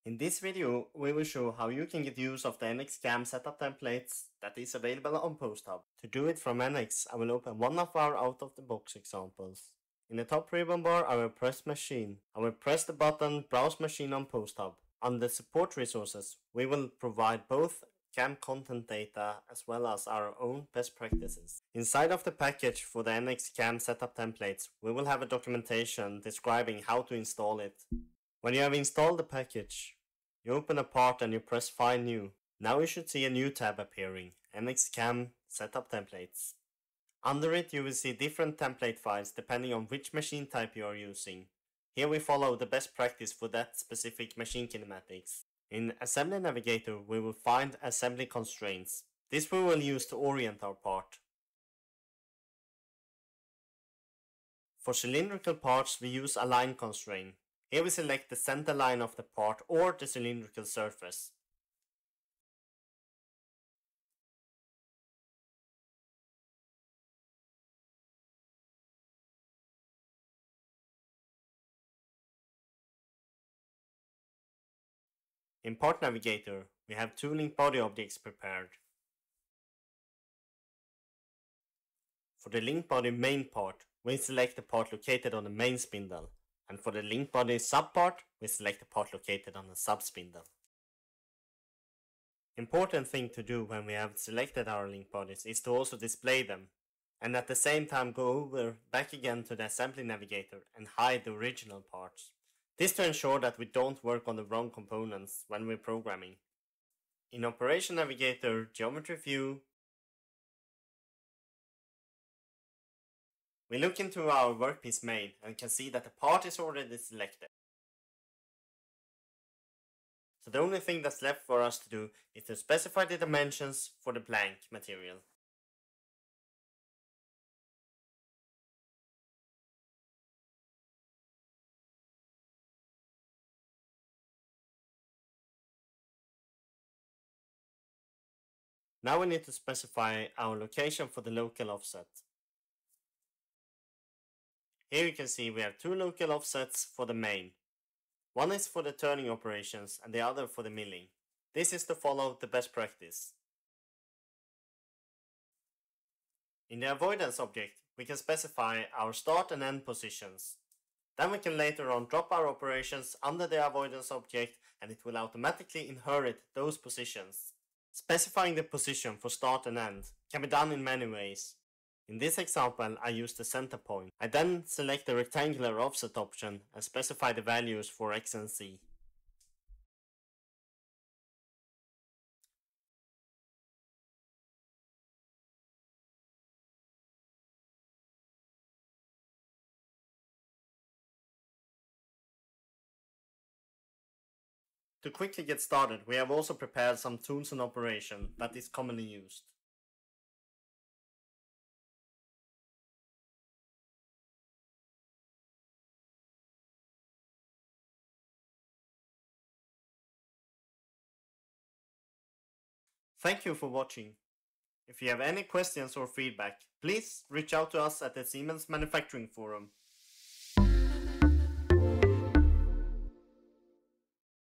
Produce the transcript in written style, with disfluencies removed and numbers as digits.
In this video, we will show how you can get use of the NX-CAM setup templates that is available on PostHub. To do it from NX, I will open one of our out-of-the-box examples. In the top ribbon bar, I will press Machine. I will press the button Browse Machine on PostHub. Under Support Resources, we will provide both CAM content data as well as our own best practices. Inside of the package for the NX-CAM setup templates, we will have a documentation describing how to install it. When you have installed the package, you open a part and you press File New. Now you should see a new tab appearing, NX-CAM Setup Templates. Under it you will see different template files depending on which machine type you are using. Here we follow the best practice for that specific machine kinematics. In Assembly Navigator we will find assembly constraints. This we will use to orient our part. For cylindrical parts we use Align constraint. Here we select the center line of the part or the cylindrical surface. In Part Navigator, we have two link body objects prepared. For the link body main part, we select the part located on the main spindle. And for the link body subpart, we select the part located on the sub-spindle. Important thing to do when we have selected our link bodies is to also display them, and at the same time go back again to the Assembly Navigator and hide the original parts. This to ensure that we don't work on the wrong components when we're programming. In Operation Navigator Geometry View, we look into our workpiece main and can see that the part is already selected. So the only thing that's left for us to do is to specify the dimensions for the blank material. Now we need to specify our location for the local offset. Here you can see we have two local offsets for the main. One is for the turning operations and the other for the milling. This is to follow the best practice. In the avoidance object, we can specify our start and end positions. Then we can later on drop our operations under the avoidance object and it will automatically inherit those positions. Specifying the position for start and end can be done in many ways. In this example, I use the center point. I then select the rectangular offset option and specify the values for X and Z. To quickly get started, we have also prepared some tools and operation that is commonly used. Thank you for watching. If you have any questions or feedback, please reach out to us at the Siemens Manufacturing Forum.